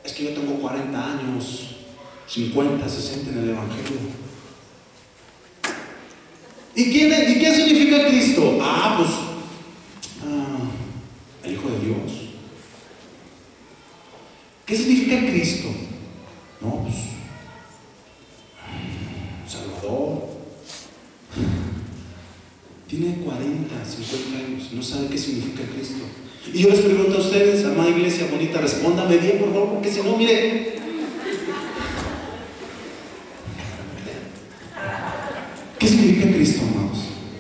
Es que yo tengo 40 años, 50, 60 en el Evangelio. ¿Y qué significa Cristo? El Hijo de Dios. ¿Qué significa Cristo? No, pues Salvador. Tiene 40, 50 años, no sabe qué significa Cristo. Y yo les pregunto a ustedes, amada iglesia bonita, respóndame bien, por favor, porque si no, mire. ¿Qué significa Cristo, amados?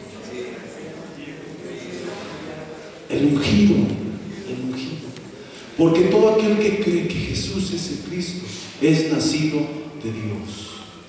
El ungido, el ungido. Porque todo aquel que cree que Jesús es el Cristo es nacido de Dios.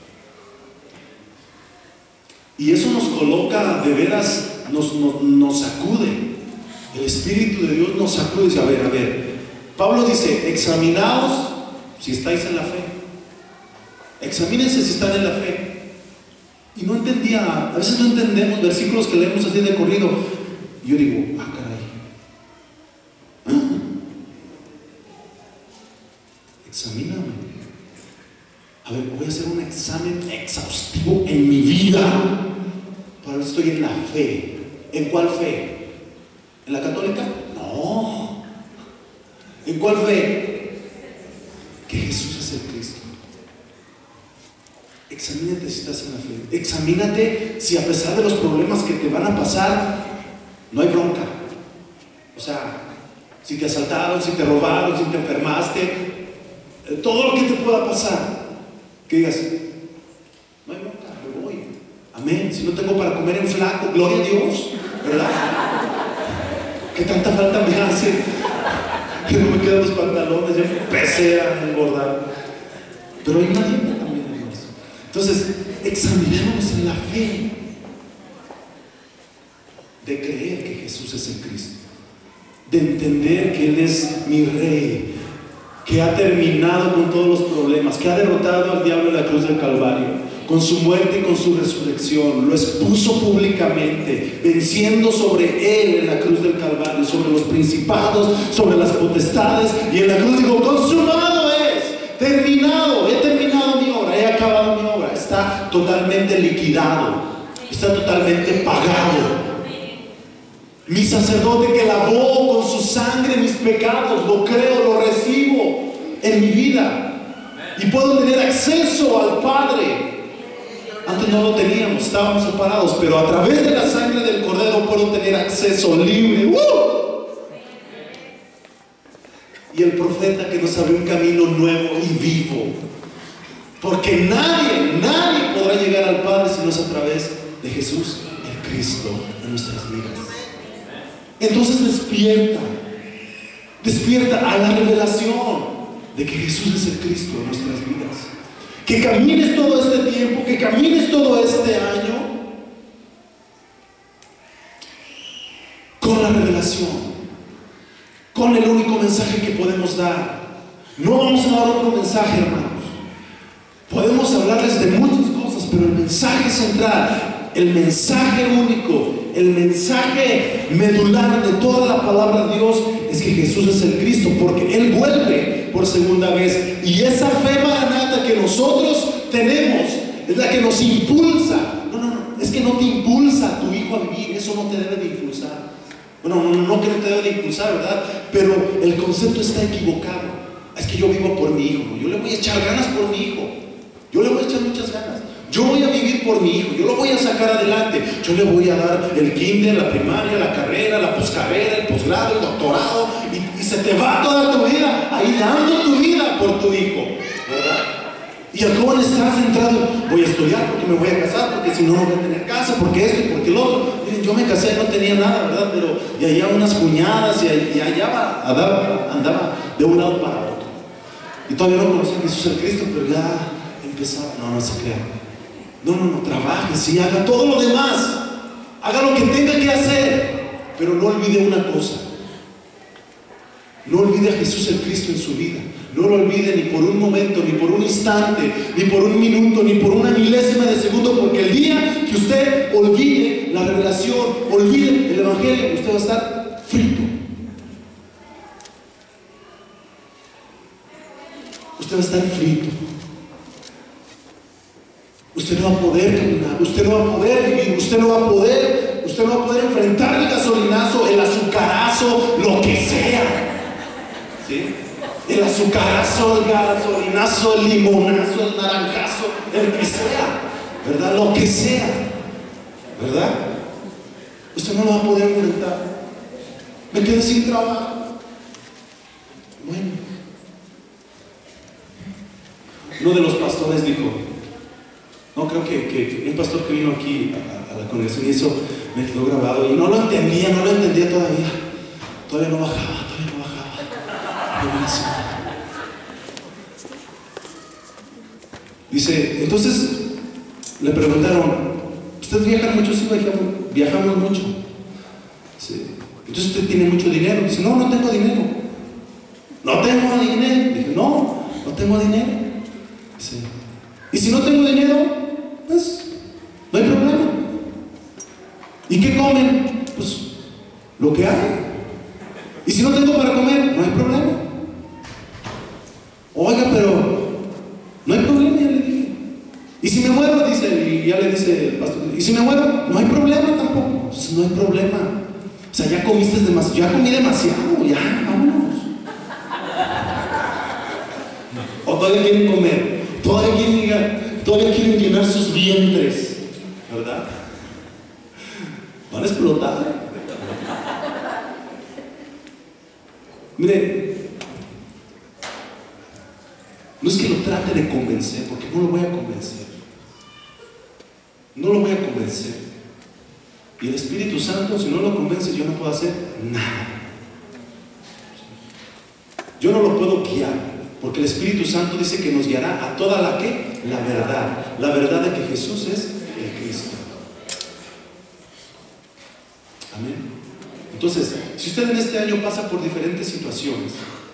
Y eso nos coloca, de veras, nos sacude. El Espíritu de Dios nos sacude y dice, a ver. Pablo dice, examinaos si estáis en la fe. Examínense si están en la fe. Y no entendía, a veces no entendemos versículos que leemos así de corrido. Y yo digo, caray. Examíname. A ver, voy a hacer un examen exhaustivo en mi vida. Para ver si estoy en la fe. ¿En cuál fe? ¿En la católica? No. ¿En cuál fe? Que Jesús es el Cristo. Examínate si estás en la fe. Examínate si a pesar de los problemas que te van a pasar, no hay bronca. O sea, si te asaltaron, si te robaron, si te enfermaste, todo lo que te pueda pasar, que digas, no hay bronca, me voy. Amén. Si no tengo para comer en flaco, gloria a Dios, ¿verdad? Que tanta falta me hace, que no me quedan los pantalones, ya empecé a engordar. Pero hay una dieta también, hermanos. Entonces, examinemos en la fe de creer que Jesús es el Cristo, de entender que Él es mi Rey, que ha terminado con todos los problemas, que ha derrotado al diablo en la cruz del Calvario, con su muerte y con su resurrección. Lo expuso públicamente, venciendo sobre Él en la cruz del Calvario, sobre los principados, sobre las potestades, y en la cruz dijo, consumado es, terminado, he terminado mi obra, he acabado mi obra, está totalmente liquidado, está totalmente pagado. Mi sacerdote que lavó con su sangre mis pecados, lo creo, lo recibo en mi vida y puedo tener acceso al Padre. Antes no lo teníamos, estábamos separados, pero a través de la sangre del Cordero puedo tener acceso libre. Y el profeta que nos abrió un camino nuevo y vivo, porque nadie podrá llegar al Padre si no es a través de Jesús, el Cristo, en nuestras vidas. Entonces despierta a la revelación de que Jesús es el Cristo en nuestras vidas. Que camines todo este tiempo, que camines todo este año con la revelación, con el único mensaje que podemos dar. No vamos a dar otro mensaje, hermanos. Podemos hablarles de muchas cosas, pero el mensaje central, el mensaje único, el mensaje medular de toda la palabra de Dios es que Jesús es el Cristo, porque Él vuelve por segunda vez. Y esa fe maranata que nosotros tenemos es la que nos impulsa. No, es que no te impulsa a tu hijo a vivir, eso no te debe de impulsar. Bueno, no que no te debe de impulsar, ¿verdad? Pero el concepto está equivocado. Es que yo vivo por mi hijo, yo le voy a echar ganas por mi hijo, yo le voy a echar muchas ganas. Yo voy a vivir por mi hijo, yo lo voy a sacar adelante, yo le voy a dar el kinder, la primaria, la carrera, la poscarrera, el posgrado, el doctorado, y se te va toda tu vida ahí dando tu vida por tu hijo, ¿verdad? Y el joven está centrado, voy a estudiar porque me voy a casar, porque si no, no voy a tener casa, porque esto y porque lo otro. Miren, yo me casé, no tenía nada, ¿verdad? Pero y allá unas cuñadas, y allá andaba de un lado para otro. Y todavía no conocía a Jesús el Cristo, pero ya empezaba, no se crea. No, trabaje, sí, haga todo lo demás, haga lo que tenga que hacer, pero no olvide una cosa: no olvide a Jesús el Cristo en su vida. No lo olvide ni por un momento, ni por un instante, ni por un minuto, ni por una milésima de segundo, porque el día que usted olvide la revelación, olvide el Evangelio, usted va a estar frito. usted va a estar frito. Usted no va a poder caminar, usted no va a poder vivir, usted no va a poder enfrentar el gasolinazo, el azucarazo, lo que sea. ¿Sí? El azucarazo, el gasolinazo, el limonazo, el naranjazo, el que sea, ¿verdad? Lo que sea, ¿verdad? Usted no lo va a poder enfrentar. Me quedé sin trabajo. Bueno, uno de los pastores dijo, no, creo que un pastor que vino aquí a la congregación y eso me quedó grabado y no lo entendía todavía. Todavía no bajaba. Dice, entonces le preguntaron, ¿ustedes viajan mucho? Sí, viajamos mucho. Sí. Entonces usted tiene mucho dinero. Dice, no tengo dinero. No tengo dinero. Dije, no tengo dinero. Dice, y si no tengo dinero, pues no hay problema. ¿Y qué comen? Pues lo que hay. Y si no tengo para comer, no hay problema. Oiga, pero no hay problema, ya le dije. Y si me muero, dice, y ya le dice el pastor, y si me muero, no hay problema tampoco. Entonces no hay problema. O sea, ya comiste demasiado, ya comí demasiado, ya, vámonos. O todavía quieren comer, todavía quieren llenar sus vientres, ¿verdad? Van a explotar. Mire, no es que lo trate de convencer, porque no lo voy a convencer. No lo voy a convencer. Y el Espíritu Santo, si no lo convence, yo no puedo hacer nada. Yo no lo puedo guiar, porque el Espíritu Santo dice que nos guiará a toda la que, la verdad de que Jesús es el Cristo. Amén. Entonces, si usted en este año pasa por diferentes situaciones,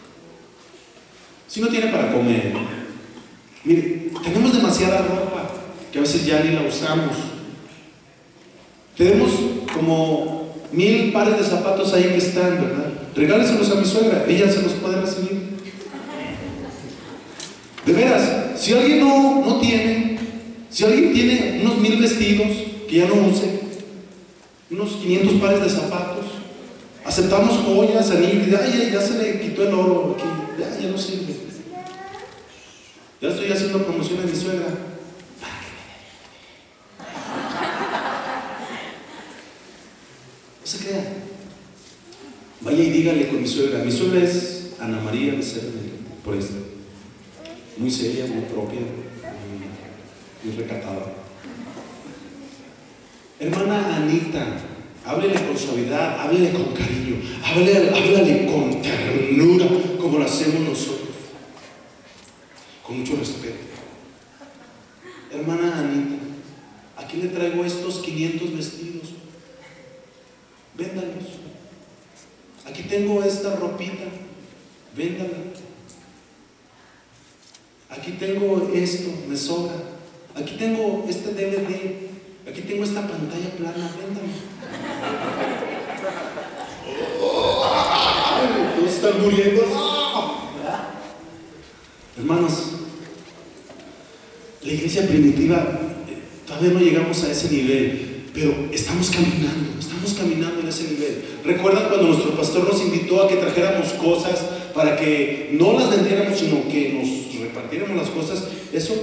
si no tiene para comer, mire, tenemos demasiada ropa que a veces ya ni la usamos. Tenemos como 1000 pares de zapatos ahí que están, ¿verdad? Regáleselos a mi suegra, ella se los puede recibir. De veras, si alguien no tiene, si alguien tiene unos 1000 vestidos que ya no use, unos 500 pares de zapatos, aceptamos joyas, anillos, ya se le quitó el oro aquí, ya no sirve. Ya estoy haciendo promoción a mi suegra. No se crea. Vaya y dígale con mi suegra. Mi suegra es Ana María Becerra, por esto. Muy seria, muy propia, muy recatada. Hermana Anita, háblele con suavidad, háblele con cariño, háblale con ternura, como lo hacemos nosotros. Con mucho respeto. Hermana Anita, aquí le traigo estos 500 vestidos. Véndalos. Aquí tengo esta ropita. Véndala. Aquí tengo esto, me sobra. Aquí tengo este DVD. Aquí tengo esta pantalla plana. Véndala. Todos están muriendo. Hermanos, la iglesia primitiva, todavía no llegamos a ese nivel, pero estamos caminando en ese nivel. ¿Recuerdan cuando nuestro pastor nos invitó a que trajéramos cosas para que no las vendiéramos, sino que nos repartiéramos las cosas? Eso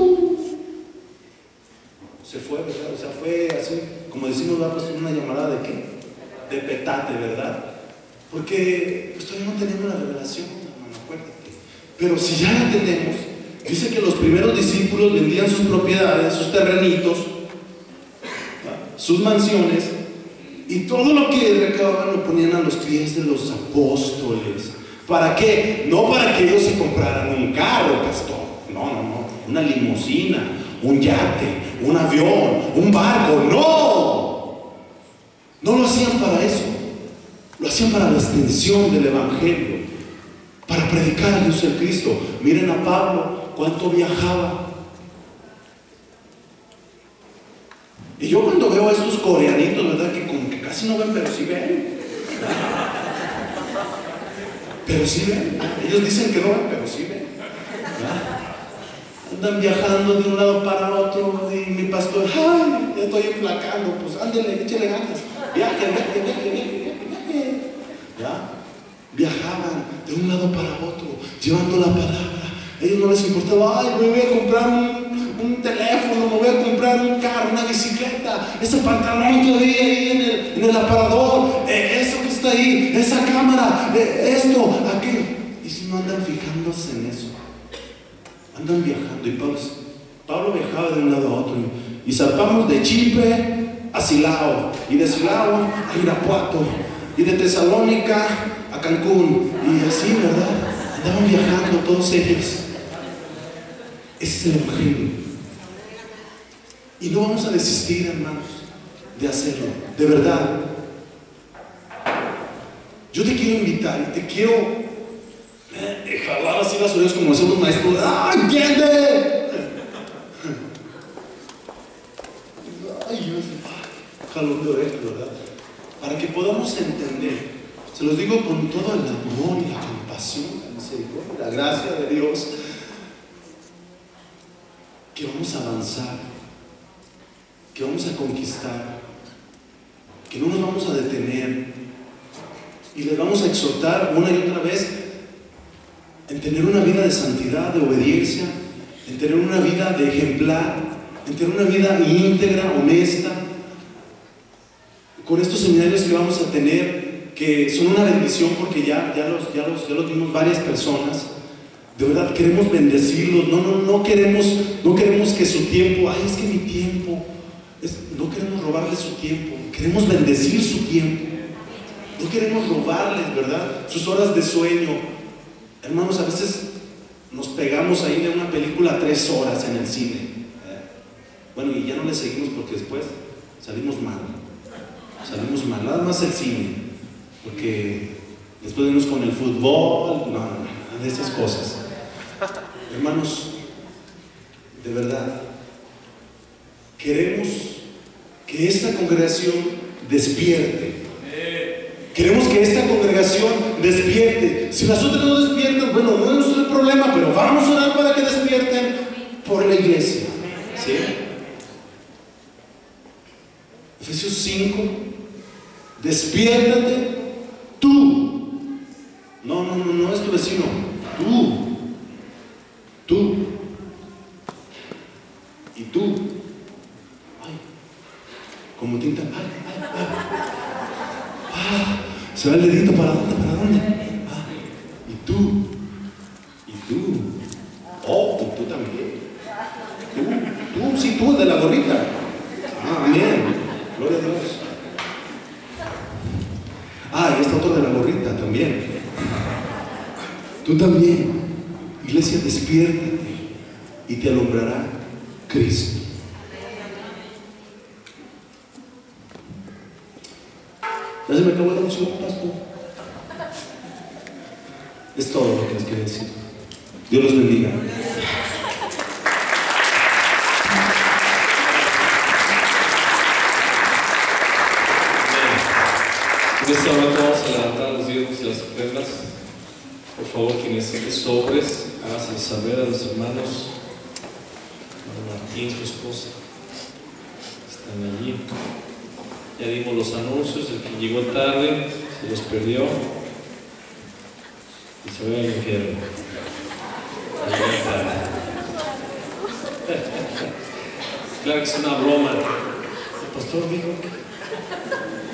se fue, ¿verdad? O sea, fue así, como decimos, una llamada de ¿qué? De petate, ¿verdad? Porque pues, todavía no tenemos la revelación, hermano, acuérdate. Pero si ya la tenemos, dice que los primeros discípulos vendían sus propiedades, sus terrenitos, sus mansiones, y todo lo que recababan lo ponían a los pies de los apóstoles. ¿Para qué? No para que ellos se compraran un carro, pastor. No. Una limusina, un yate, un avión, un barco. No. No lo hacían para eso. Lo hacían para la extensión del Evangelio, para predicar a Jesús el Cristo. Miren a Pablo, cuánto viajaba. Y yo cuando veo a estos coreanitos, ¿verdad? Que como que casi no ven, pero sí ven. Pero sí ven. Ellos dicen que no ven, pero sí ven. Andan viajando de un lado para otro y mi pastor, ay, ya estoy enflacando, pues ándele, échale ganas. Viaje. ¿Ya? Viajaban de un lado para otro, llevando la palabra. A ellos no les importaba, ay, me voy a comprar un teléfono, me voy a comprar un carro, una bicicleta, ese pantalón que vi ahí en el aparador, eso que está ahí, esa cámara, esto, aquello. Y si no andan fijándose en eso, andan viajando. Y Pablo viajaba de un lado a otro y zarpamos de Chipre a Silao, y de Silao a Irapuato, y de Tesalónica a Cancún, y así, ¿verdad? Andaban viajando todos ellos. Ese es el Evangelio. Y no vamos a desistir, hermanos, de hacerlo, de verdad. Yo te quiero invitar y te quiero jalar así las orejas como hacemos maestros. ¡Ah, entiende! Jalón de orejas, ¿verdad? Para que podamos entender, se los digo con todo el amor y la compasión, la misericordia, la gracia de Dios, que vamos a avanzar, que vamos a conquistar, que no nos vamos a detener, y les vamos a exhortar una y otra vez en tener una vida de santidad, de obediencia, en tener una vida de ejemplar, en tener una vida íntegra, honesta. Con estos seminarios que vamos a tener, que son una bendición porque ya los vimos varias personas. De verdad queremos bendecirlos, no queremos que su tiempo, ay, es que mi tiempo, no queremos robarles su tiempo, queremos bendecir su tiempo, no queremos robarles, ¿verdad?, sus horas de sueño. Hermanos, a veces nos pegamos ahí de una película 3 horas en el cine, bueno, y ya no le seguimos porque después salimos mal, nada más el cine, porque después venimos con el fútbol, no, de esas cosas. Hermanos, de verdad, queremos que esta congregación despierte. Queremos que esta congregación despierte. Si las otras no despiertan, bueno, no es nuestro problema, pero vamos a orar para que despierten por la iglesia. ¿Sí? Efesios 5, despiértate tú. No es tu vecino, tú y tú. Ay, como tinta, se va el dedito, ¿para dónde? Y tú, oh, tú también, tú, de la gorrita. Amén, gloria a Dios. Y está otro de la gorrita también. Tú también, iglesia, despiértate y te alumbrará Cristo. Ya se me acabó la unción, pastor. Es todo lo que les quería decir. Dios los bendiga. En este momento vamos a levantar los diezmos y las ofrendas. Por favor, quien necesite sobres, háganse saber a los hermanos. Martín, su esposa, están allí. Ya dimos los anuncios, el que llegó tarde se los perdió y se va al infierno. Claro que es una broma. El pastor dijo que